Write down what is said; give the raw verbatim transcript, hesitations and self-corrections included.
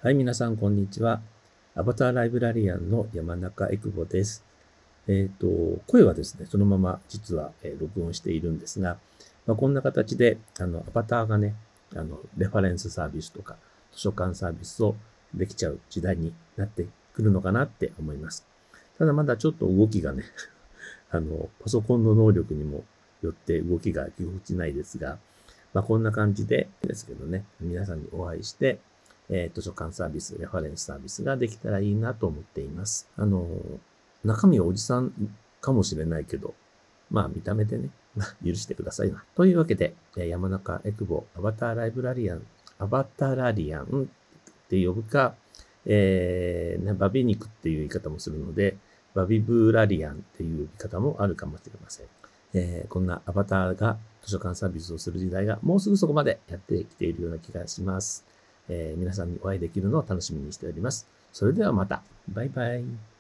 はい、皆さん、こんにちは。アバターライブラリアンの山中エクボです。えっ、と、声はですね、そのまま実は、えー録音しているんですが、まあ、こんな形で、あの、アバターがね、あの、レファレンスサービスとか、図書館サービスをできちゃう時代になってくるのかなって思います。ただまだちょっと動きがね、あの、パソコンの能力にもよって動きがぎこちないですが、まあ、こんな感じでですけどね、皆さんにお会いして、えー図書館サービス、レファレンスサービスができたらいいなと思っています。あの、中身はおじさんかもしれないけど、まあ見た目でね、許してくださいな。というわけで、山中エクボアバターライブラリアン、アバタラリアンって呼ぶか、えー、バビ肉っていう言い方もするので、バビブラリアンっていう呼び方もあるかもしれません。えー、こんなアバターが図書館サービスをする時代がもうすぐそこまでやってきているような気がします。えー、皆さんにお会いできるのを楽しみにしております。それではまた。バイバイ。